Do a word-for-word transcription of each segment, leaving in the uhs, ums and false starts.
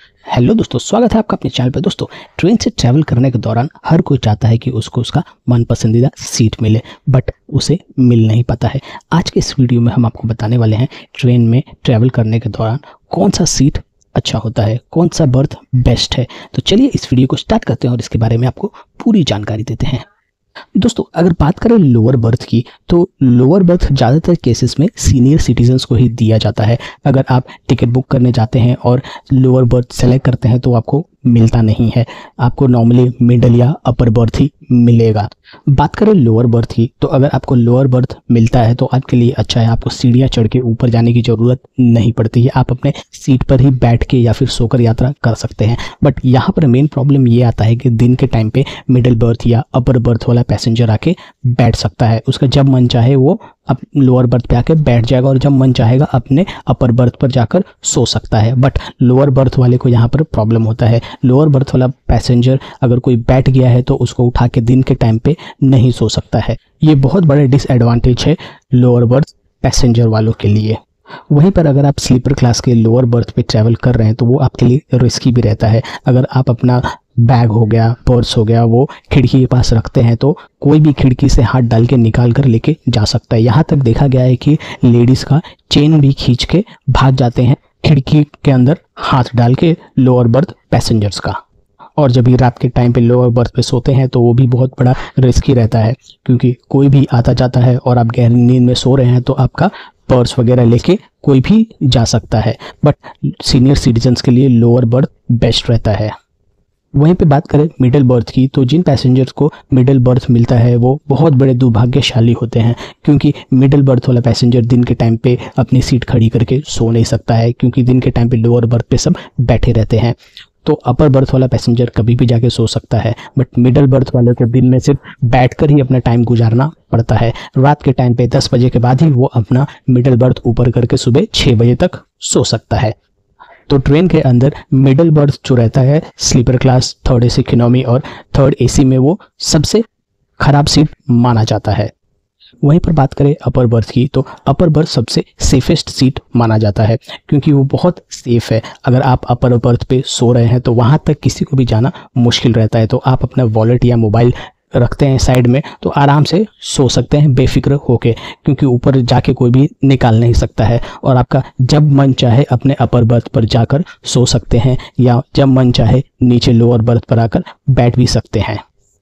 Hello दोस्तों, स्वागत है आपका अपने चैनल पर। दोस्तों, ट्रेन से ट्रैवल करने के दौरान हर कोई चाहता है कि उसको उसका मन पसंदीदा सीट मिले, बट उसे मिल नहीं पाता है। आज के इस वीडियो में हम आपको बताने वाले हैं ट्रेन में ट्रैवल करने के दौरान कौन सा सीट अच्छा होता है, कौन सा बर्थ बेस्ट है। तो चलिए इस वीडियो को स्टार्ट करते हैं और इसके बारे में आपको पूरी जानकारी देते हैं। दोस्तों, अगर बात करें लोअर बर्थ की, तो लोअर बर्थ ज़्यादातर केसेस में सीनियर सिटीजन्स को ही दिया जाता है। अगर आप टिकट बुक करने जाते हैं और लोअर बर्थ सेलेक्ट करते हैं तो आपको मिलता नहीं है, आपको नॉर्मली मिडल या अपर बर्थ ही मिलेगा। बात करें लोअर बर्थ की, तो अगर आपको लोअर बर्थ मिलता है तो आपके लिए अच्छा है, आपको सीढ़ियाँ चढ़ के ऊपर जाने की ज़रूरत नहीं पड़ती है, आप अपने सीट पर ही बैठ के या फिर सोकर यात्रा कर सकते हैं। बट यहाँ पर मेन प्रॉब्लम ये आता है कि दिन के टाइम पे मिडल बर्थ या अपर बर्थ वाला पैसेंजर आके बैठ सकता है। उसका जब मन चाहे वो अब लोअर बर्थ पे आके बैठ जाएगा और जब मन चाहेगा अपने अपर बर्थ पर जाकर सो सकता है। बट लोअर बर्थ वाले को यहाँ पर प्रॉब्लम होता है। लोअर बर्थ वाला पैसेंजर अगर कोई बैठ गया है तो उसको उठा के दिन के टाइम पे नहीं सो सकता है। ये बहुत बड़ा डिसएडवांटेज है लोअर बर्थ पैसेंजर वालों के लिए। वहीं पर अगर आप स्लीपर क्लास के लोअर बर्थ पे ट्रैवल कर रहे हैं तो वो आपके लिए रिस्की भी रहता है। अगर आप अपना बैग हो गया, पर्स हो गया, वो खिड़की के पास रखते हैं तो कोई भी खिड़की से हाथ डाल के निकाल कर लेके जा सकता है। यहाँ तक देखा गया है कि लेडीज़ का चेन भी खींच के भाग जाते हैं खिड़की के अंदर हाथ डाल के लोअर बर्थ पैसेंजर्स का। और जब ये रात के टाइम पे लोअर बर्थ पे सोते हैं तो वो भी बहुत बड़ा रिस्की रहता है, क्योंकि कोई भी आता जाता है और आप गहरी नींद में सो रहे हैं तो आपका पर्स वगैरह लेके कोई भी जा सकता है। बट सीनियर सिटीजन्स के लिए लोअर बर्थ बेस्ट रहता है। वहीं पे बात करें मिडिल बर्थ की, तो जिन पैसेंजर्स को मिडिल बर्थ मिलता है वो बहुत बड़े दुर्भाग्यशाली होते हैं, क्योंकि मिडिल बर्थ वाला पैसेंजर दिन के टाइम पे अपनी सीट खड़ी करके सो नहीं सकता है, क्योंकि दिन के टाइम पे लोअर बर्थ पे सब बैठे रहते हैं। तो अपर बर्थ वाला पैसेंजर कभी भी जाके सो सकता है, बट मिडिल बर्थ वाले को दिन में सिर्फ बैठकर ही अपना टाइम गुजारना पड़ता है। रात के टाइम पे दस बजे के बाद ही वो अपना मिडिल बर्थ ऊपर करके सुबह छः बजे तक सो सकता है। तो ट्रेन के अंदर मिडिल बर्थ जो रहता है sleeper class, third AC economy और थर्ड एसी में, वो सबसे खराब सीट माना जाता है। वहीं पर बात करें अपर बर्थ की, तो अपर बर्थ सबसे सेफेस्ट सीट माना जाता है, क्योंकि वो बहुत सेफ है। अगर आप अपर बर्थ पे सो रहे हैं तो वहाँ तक किसी को भी जाना मुश्किल रहता है। तो आप अपना वॉलेट या मोबाइल रखते हैं साइड में तो आराम से सो सकते हैं बेफिक्र होके, क्योंकि ऊपर जाके कोई भी निकाल नहीं सकता है। और आपका जब मन चाहे अपने अपर बर्थ पर जाकर सो सकते हैं या जब मन चाहे नीचे लोअर बर्थ पर आकर बैठ भी सकते हैं।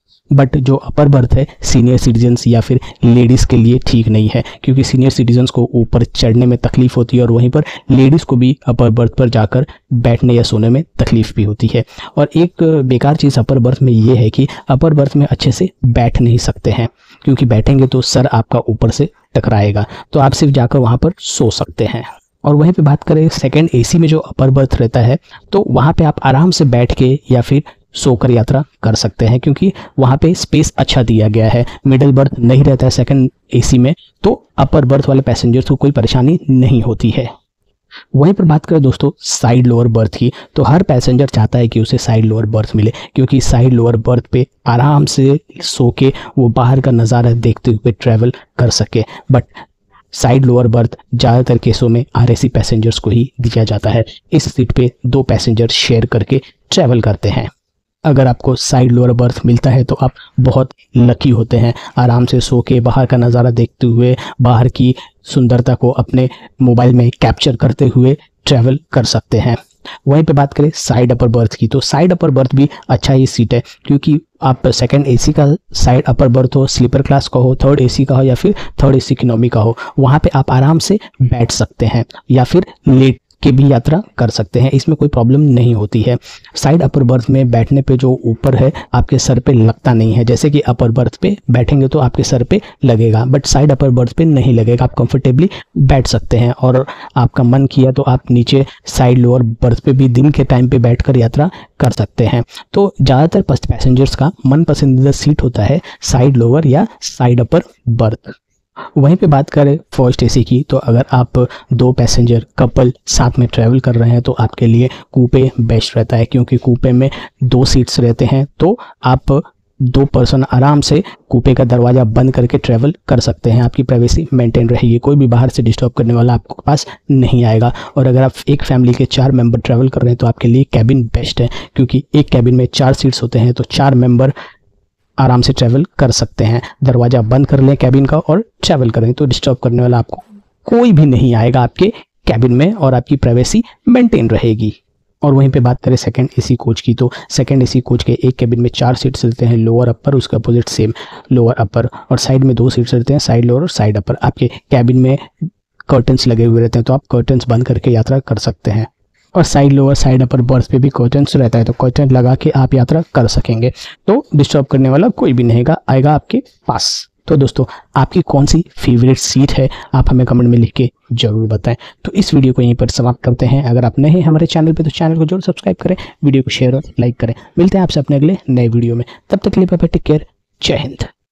बट जो अपर बर्थ है सीनियर सिटीजन्स या फिर लेडीज़ के लिए ठीक नहीं है, क्योंकि सीनियर सिटीजन्स को ऊपर चढ़ने में तकलीफ़ होती है और वहीं पर लेडीज़ को भी अपर बर्थ पर जाकर बैठने या सोने में तकलीफ़ भी होती है। और एक बेकार चीज़ अपर बर्थ में ये है कि अपर बर्थ में अच्छे से बैठ नहीं सकते हैं, क्योंकि बैठेंगे तो सर आपका ऊपर से टकराएगा, तो आप सिर्फ जाकर वहाँ पर सो सकते हैं। और वहीं पे बात करें सेकंड एसी में जो अपर बर्थ रहता है, तो वहाँ पे आप आराम से बैठ के या फिर सोकर यात्रा कर सकते हैं, क्योंकि वहाँ पे स्पेस अच्छा दिया गया है। मिडिल बर्थ नहीं रहता है सेकंड एसी में, तो अपर बर्थ वाले पैसेंजर्स को कोई परेशानी नहीं होती है। वहीं पर बात करें दोस्तों साइड लोअर बर्थ की, तो हर पैसेंजर चाहता है कि उसे साइड लोअर बर्थ मिले, क्योंकि साइड लोअर बर्थ पे आराम से सो के वो बाहर का नज़ारा देखते हुए ट्रैवल कर सके। बट साइड लोअर बर्थ ज़्यादातर केसों में आरएसी पैसेंजर्स को ही दिया जाता है। इस सीट पे दो पैसेंजर शेयर करके ट्रैवल करते हैं। अगर आपको साइड लोअर बर्थ मिलता है तो आप बहुत लकी होते हैं। आराम से सो के बाहर का नज़ारा देखते हुए, बाहर की सुंदरता को अपने मोबाइल में कैप्चर करते हुए ट्रैवल कर सकते हैं। वहीं पे बात करें साइड अपर बर्थ की, तो साइड अपर बर्थ भी अच्छा ही सीट है, क्योंकि आप सेकंड एसी का साइड अपर बर्थ हो, स्लीपर क्लास का हो, थर्ड एसी का हो या फिर थर्ड एसी इकोनॉमी का हो, वहाँ पे आप आराम से बैठ सकते हैं या फिर लेट के भी यात्रा कर सकते हैं। इसमें कोई प्रॉब्लम नहीं होती है। साइड अपर बर्थ में बैठने पे जो ऊपर है आपके सर पे लगता नहीं है, जैसे कि अपर बर्थ पे बैठेंगे तो आपके सर पे लगेगा, बट साइड अपर बर्थ पे नहीं लगेगा। आप कंफर्टेबली बैठ सकते हैं और आपका मन किया तो आप नीचे साइड लोअर बर्थ पे भी दिन के टाइम पे बैठकर यात्रा कर सकते हैं। तो ज़्यादातर पैसेंजर्स का मन पसंदीदा सीट होता है साइड लोअर या साइड अपर बर्थ। वहीं पे बात करें फर्स्ट एसी की, तो अगर आप दो पैसेंजर कपल साथ में ट्रैवल कर रहे हैं तो आपके लिए कूपे बेस्ट रहता है, क्योंकि कूपे में दो सीट्स रहते हैं तो आप दो पर्सन आराम से कूपे का दरवाज़ा बंद करके ट्रैवल कर सकते हैं। आपकी प्राइवेसी मेंटेन रहेगी, कोई भी बाहर से डिस्टर्ब करने वाला आपके पास नहीं आएगा। और अगर आप एक फैमिली के चार मेंबर ट्रैवल कर रहे हैं तो आपके लिए कैबिन बेस्ट है, क्योंकि एक कैबिन में चार सीट्स होते हैं, तो चार मेंबर आराम से ट्रैवल कर सकते हैं। दरवाज़ा बंद कर लें कैबिन का और ट्रैवल करें तो डिस्टर्ब करने वाला आपको कोई भी नहीं आएगा आपके कैबिन में, और आपकी प्राइवेसी मेंटेन रहेगी। और वहीं पे बात करें सेकंड एसी कोच की, तो सेकंड एसी कोच के एक कैबिन में चार सीट्स रहते हैं, लोअर अपर, उसके अपोजिट सेम लोअर अपर, और साइड में दो सीट्स रहते हैं, साइड लोअर और साइड अपर। आपके कैबिन में कर्टन्स लगे हुए रहते हैं, तो आप कर्टन्स बंद करके यात्रा कर सकते हैं। और side lower side upper berth पे भी कर्टन्स रहता है, तो कर्टन लगा के आप यात्रा कर सकेंगे, तो डिस्टर्ब करने वाला कोई भी नहीं आएगा आपके पास। तो दोस्तों, आपकी कौन सी फेवरेट सीट है आप हमें कमेंट में लिख के जरूर बताएं। तो इस वीडियो को यहीं पर समाप्त करते हैं। अगर आप नए हैं हमारे चैनल पे तो चैनल को जरूर सब्सक्राइब करें, वीडियो को शेयर और लाइक करें। मिलते हैं आपसे अपने अगले नए वीडियो में, तब तक के लिए बाय बाय, टेक केयर, जय हिंद।